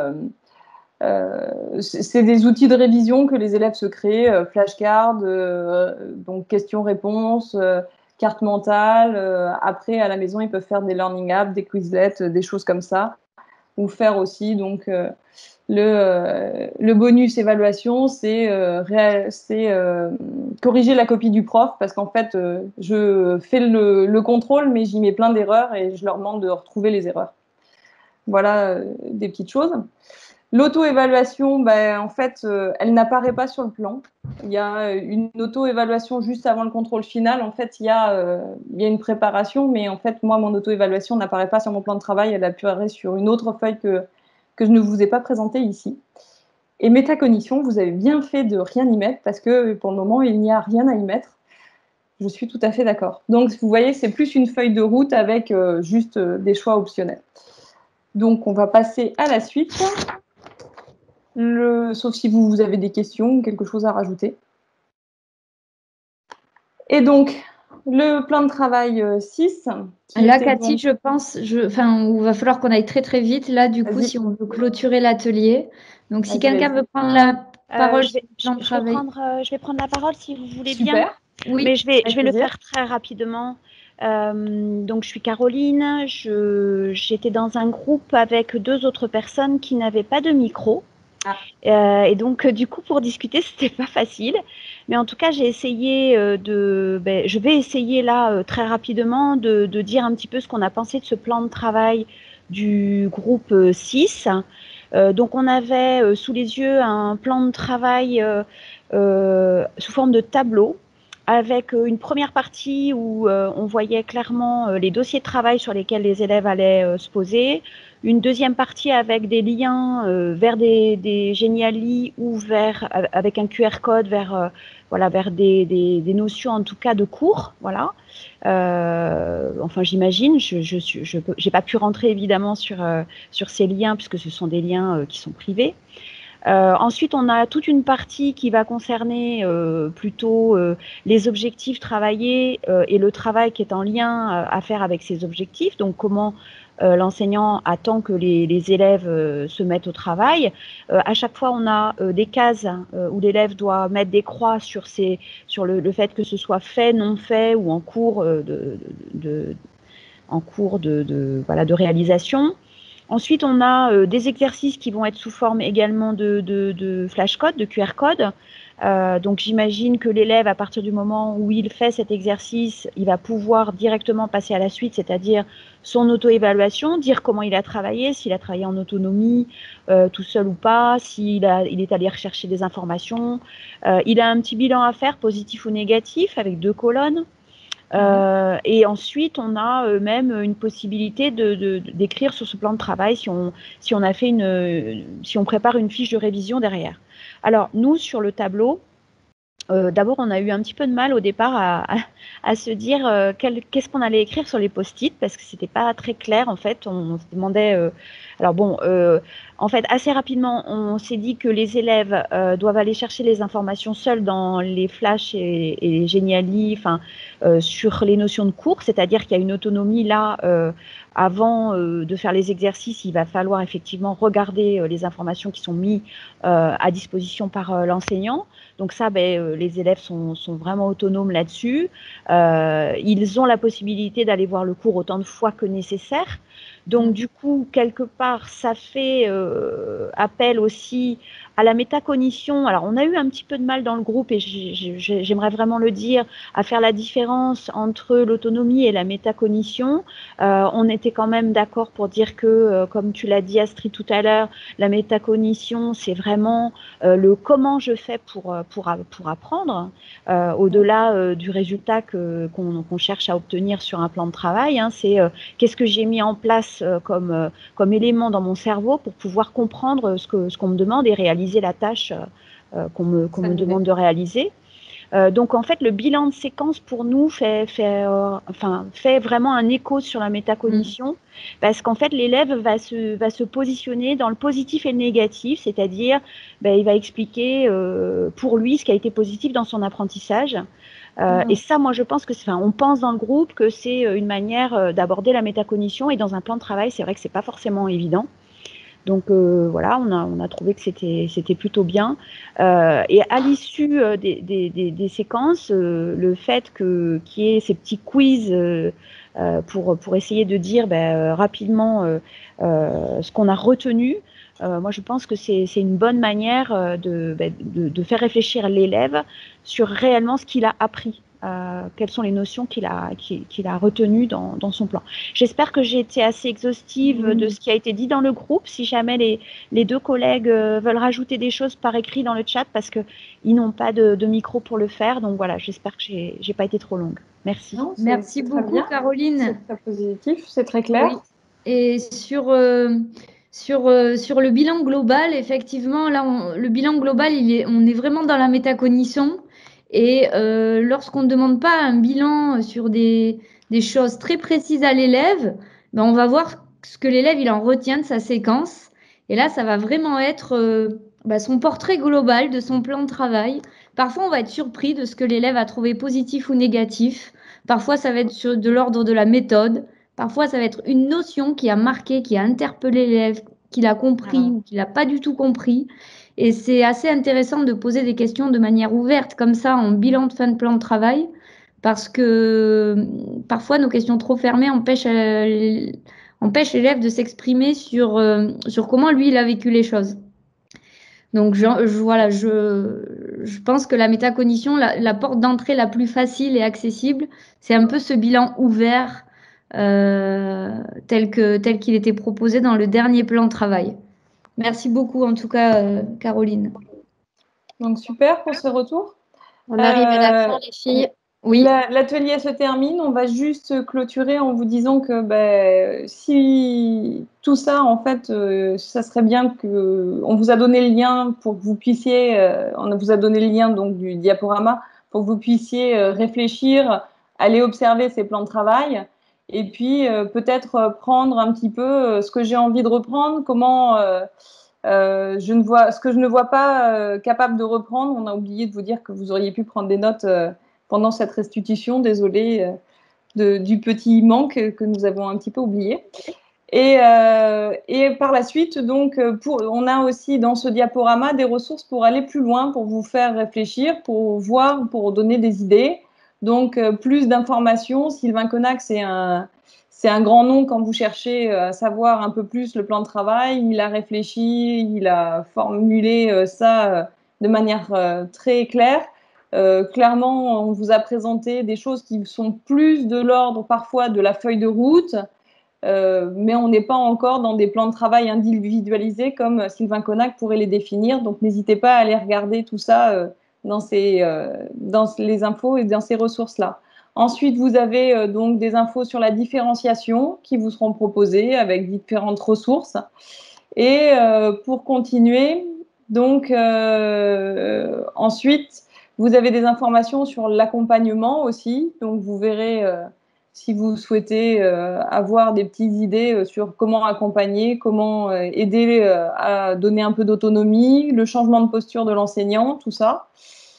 S2: c'est des outils de révision que les élèves se créent, flashcards, donc questions-réponses, carte mentale. Après, à la maison, ils peuvent faire des learning apps, des quizlets, des choses comme ça. Ou faire aussi donc le bonus évaluation, c'est corriger la copie du prof parce qu'en fait, je fais le contrôle, mais j'y mets plein d'erreurs et je leur demande de retrouver les erreurs. Voilà des petites choses. L'auto-évaluation, en fait, elle n'apparaît pas sur le plan. Il y a une auto-évaluation juste avant le contrôle final. En fait, il y a une préparation, mais en fait, moi, mon auto-évaluation n'apparaît pas sur mon plan de travail. Elle apparaît sur une autre feuille que je ne vous ai pas présentée ici. Et métacognition, vous avez bien fait de rien y mettre parce que pour le moment, il n'y a rien à y mettre. Je suis tout à fait d'accord. Donc, vous voyez, c'est plus une feuille de route avec juste des choix optionnels. Donc, on va passer à la suite. Sauf si vous avez des questions ou quelque chose à rajouter. Et donc, le plan de travail 6.
S1: Là, Cathy, je pense, il va falloir qu'on aille très très vite. Là, du coup, si on veut clôturer l'atelier. Donc, si quelqu'un veut prendre la parole sur le plan de travail.
S5: Je vais prendre la parole si vous voulez
S2: Super.
S5: bien.
S1: Oui.
S5: Mais je vais le faire très rapidement. Donc, je suis Caroline. J'étais dans un groupe avec 2 autres personnes qui n'avaient pas de micro. Et donc, du coup, pour discuter, c'était pas facile. Mais en tout cas, j'ai essayé je vais essayer là très rapidement de dire un petit peu ce qu'on a pensé de ce plan de travail du groupe 6. Donc, on avait sous les yeux un plan de travail sous forme de tableau, avec une première partie où on voyait clairement les dossiers de travail sur lesquels les élèves allaient se poser, une deuxième partie avec des liens vers des Geniali ou avec un QR code vers des notions en tout cas de cours, voilà. Enfin, j'imagine, j'ai pas pu rentrer évidemment sur ces liens puisque ce sont des liens qui sont privés. Ensuite, on a toute une partie qui va concerner plutôt les objectifs travaillés et le travail qui est en lien à faire avec ces objectifs. Donc, comment l'enseignant attend que les élèves se mettent au travail. À chaque fois, on a des cases où l'élève doit mettre des croix sur le fait que ce soit fait, non fait ou en cours de réalisation. Ensuite, on a des exercices qui vont être sous forme également de flashcode, de QR code. Donc, j'imagine que l'élève, à partir du moment où il fait cet exercice, il va pouvoir directement passer à la suite, c'est-à-dire son auto-évaluation, dire comment il a travaillé, s'il a travaillé en autonomie, tout seul ou pas, il est allé rechercher des informations. Il a un petit bilan à faire, positif ou négatif, avec 2 colonnes. Et ensuite, on a même une possibilité d'écrire sur ce plan de travail si on prépare une fiche de révision derrière. Alors, nous, sur le tableau, d'abord, on a eu un petit peu de mal au départ à se dire qu'est-ce qu'on allait écrire sur les post-it parce que c'était pas très clair en fait. On se demandait. En fait, assez rapidement, on s'est dit que les élèves doivent aller chercher les informations seuls dans les flashs et les Geniali, sur les notions de cours, c'est-à-dire qu'il y a une autonomie là. Avant de faire les exercices, il va falloir effectivement regarder les informations qui sont mises à disposition par l'enseignant. Donc ça, les élèves sont vraiment autonomes là-dessus. Ils ont la possibilité d'aller voir le cours autant de fois que nécessaire. Donc du coup, quelque part, ça fait appel aussi à la métacognition. Alors, on a eu un petit peu de mal dans le groupe, et j'aimerais vraiment le dire, à faire la différence entre l'autonomie et la métacognition. On était quand même d'accord pour dire que, comme tu l'as dit Astrid tout à l'heure, la métacognition, c'est vraiment le comment je fais pour apprendre, au-delà du résultat qu'on cherche à obtenir sur un plan de travail. C'est qu'est-ce que j'ai mis en place comme élément dans mon cerveau pour pouvoir comprendre ce qu'on me demande et réaliser la tâche qu'on me demande de réaliser. Donc en fait, le bilan de séquence pour nous fait vraiment un écho sur la métacognition, parce qu'en fait l'élève va se positionner dans le positif et le négatif, c'est-à-dire il va expliquer pour lui ce qui a été positif dans son apprentissage. Et ça, moi je pense que on pense dans le groupe que c'est une manière d'aborder la métacognition, et dans un plan de travail, c'est vrai que c'est pas forcément évident. Donc voilà, on a trouvé que c'était plutôt bien. Et à l'issue des séquences, le fait qu'il y ait ces petits quiz pour essayer de dire rapidement ce qu'on a retenu, moi je pense que c'est une bonne manière de faire réfléchir l'élève sur réellement ce qu'il a appris. Quelles sont les notions qu'il a retenues dans son plan. J'espère que j'ai été assez exhaustive de ce qui a été dit dans le groupe. Si jamais les 2 collègues veulent rajouter des choses par écrit dans le chat, parce qu'ils n'ont pas de micro pour le faire. Donc voilà, j'espère que j'ai pas été trop longue. Merci.
S1: Non, merci beaucoup, Caroline.
S2: C'est très positif, c'est très clair.
S1: Oui. Et sur le bilan global, effectivement, là, le bilan global, on est vraiment dans la métacognition. Et lorsqu'on ne demande pas un bilan sur des choses très précises à l'élève, on va voir ce que l'élève il en retient de sa séquence. Et là, ça va vraiment être son portrait global de son plan de travail. Parfois, on va être surpris de ce que l'élève a trouvé positif ou négatif. Parfois, ça va être de l'ordre de la méthode. Parfois, ça va être une notion qui a marqué, qui a interpellé l'élève, qu'il a compris ou qu'il n'a pas du tout compris. Et c'est assez intéressant de poser des questions de manière ouverte, comme ça, en bilan de fin de plan de travail, parce que parfois, nos questions trop fermées empêchent l'élève de s'exprimer sur comment lui, il a vécu les choses. Donc, voilà, je pense que la métacognition, la porte d'entrée la plus facile et accessible, c'est un peu ce bilan ouvert tel qu'il était proposé dans le dernier plan de travail. Merci beaucoup, en tout cas, Caroline.
S2: Donc, super pour ce retour.
S4: On arrive à la fin, les filles. Oui.
S2: L'atelier se termine. On va juste clôturer en vous disant que si tout ça, en fait, ça serait bien que on vous a donné le lien pour que vous puissiez, on vous a donné le lien donc du diaporama pour que vous puissiez réfléchir, aller observer ces plans de travail et puis peut-être prendre un petit peu ce que j'ai envie de reprendre, comment ce que je ne vois pas capable de reprendre. On a oublié de vous dire que vous auriez pu prendre des notes pendant cette restitution. Désolée du petit manque que nous avons un petit peu oublié. Et par la suite, donc, on a aussi dans ce diaporama des ressources pour aller plus loin, pour vous faire réfléchir, pour voir, pour donner des idées. Donc, plus d'informations. Sylvain Connac, c'est un grand nom quand vous cherchez à savoir un peu plus le plan de travail. Il a réfléchi, il a formulé ça de manière très claire. Clairement, on vous a présenté des choses qui sont plus de l'ordre parfois de la feuille de route, mais on n'est pas encore dans des plans de travail individualisés comme Sylvain Connac pourrait les définir. Donc, n'hésitez pas à aller regarder tout ça dans les infos et dans ces ressources-là. Ensuite, vous avez donc des infos sur la différenciation qui vous seront proposées avec différentes ressources. Et pour continuer, donc ensuite, vous avez des informations sur l'accompagnement aussi. Donc, vous verrez si vous souhaitez avoir des petites idées sur comment accompagner, comment aider à donner un peu d'autonomie, le changement de posture de l'enseignant, tout ça.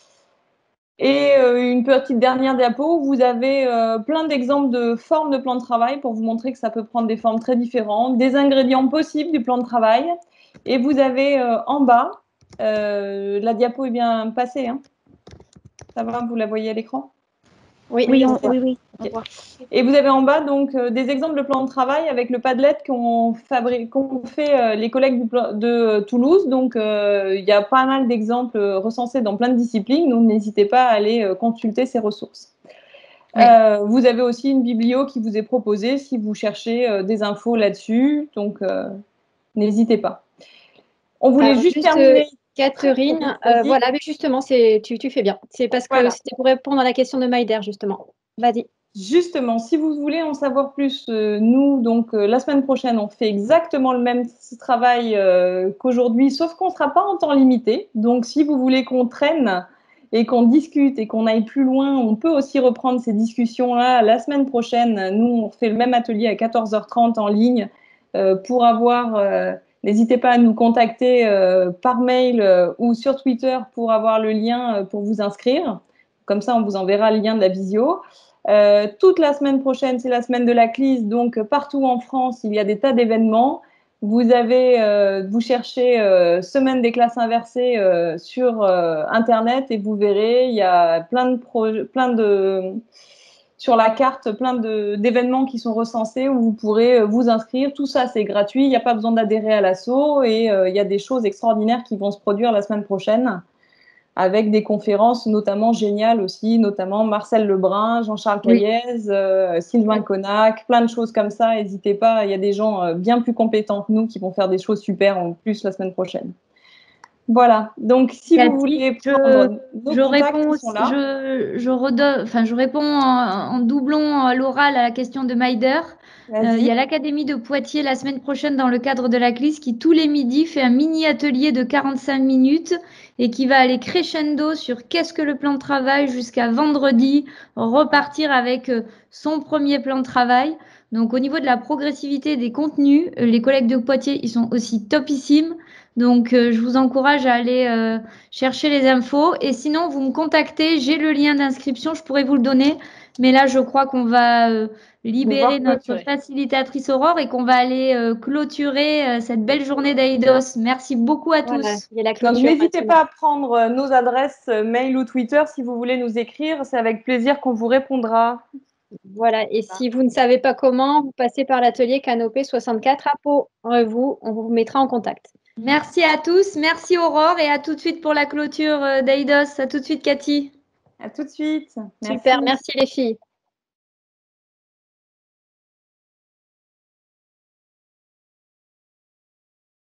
S2: Et une petite dernière diapo, vous avez plein d'exemples de formes de plan de travail pour vous montrer que ça peut prendre des formes très différentes, des ingrédients possibles du plan de travail. Et vous avez en bas, la diapo est bien passée, hein. Ça va, vous la voyez à l'écran?
S5: Oui.
S2: Okay. Et vous avez en bas donc des exemples de plans de travail avec le Padlet qu'ont fait les collègues de Toulouse. Donc il y a pas mal d'exemples recensés dans plein de disciplines, donc n'hésitez pas à aller consulter ces ressources. Oui. Vous avez aussi une biblio qui vous est proposée si vous cherchez des infos là-dessus, donc n'hésitez pas. On voulait juste terminer.
S4: Catherine, voilà, mais justement, tu fais bien. C'est parce que c'était pour répondre à la question de Maïder, justement. Vas-y.
S2: Justement, si vous voulez en savoir plus, nous, donc la semaine prochaine, on fait exactement le même travail qu'aujourd'hui, sauf qu'on ne sera pas en temps limité. Donc, si vous voulez qu'on traîne et qu'on discute et qu'on aille plus loin, on peut aussi reprendre ces discussions-là la semaine prochaine. Nous, on fait le même atelier à 14h30 en ligne pour avoir... N'hésitez pas à nous contacter par mail ou sur Twitter pour avoir le lien pour vous inscrire. Comme ça, on vous enverra le lien de la visio. Toute la semaine prochaine, c'est la semaine de la CLIS, donc partout en France, il y a des tas d'événements. Vous cherchez Semaine des classes inversées sur Internet et vous verrez, il y a sur la carte, plein d'événements qui sont recensés où vous pourrez vous inscrire. Tout ça, c'est gratuit. Il n'y a pas besoin d'adhérer à l'asso et il y a des choses extraordinaires qui vont se produire la semaine prochaine avec des conférences notamment géniales aussi, notamment Marcel Lebrun, Jean-Charles Caillez, Sylvain Connac, plein de choses comme ça. N'hésitez pas, il y a des gens bien plus compétents que nous qui vont faire des choses super en plus la semaine prochaine. Voilà, donc si vous voulez prendre nos contacts, ils sont là.
S1: Je réponds en doublon à l'oral à la question de Maïder. Il y a l'Académie de Poitiers la semaine prochaine dans le cadre de la CLIS qui tous les midis fait un mini-atelier de 45 minutes et qui va aller crescendo sur qu'est-ce que le plan de travail jusqu'à vendredi, repartir avec son premier plan de travail. Donc au niveau de la progressivité des contenus, les collègues de Poitiers, ils sont aussi topissimes. Donc, je vous encourage à aller chercher les infos. Et sinon, vous me contactez. J'ai le lien d'inscription, je pourrais vous le donner. Mais là, je crois qu'on va libérer notre facilitatrice Aurore et qu'on va aller clôturer cette belle journée d'Eidos. Merci beaucoup à tous.
S2: Donc, n'hésitez pas à prendre nos adresses mail ou Twitter si vous voulez nous écrire. C'est avec plaisir qu'on vous répondra.
S4: Voilà, et si vous ne savez pas comment, vous passez par l'atelier Canopée 64 à Pau. On vous mettra en contact.
S1: Merci à tous, merci Aurore et à tout de suite pour la clôture d'Eidos. À tout de suite Cathy.
S2: À tout de suite.
S4: Merci. Super, merci les filles.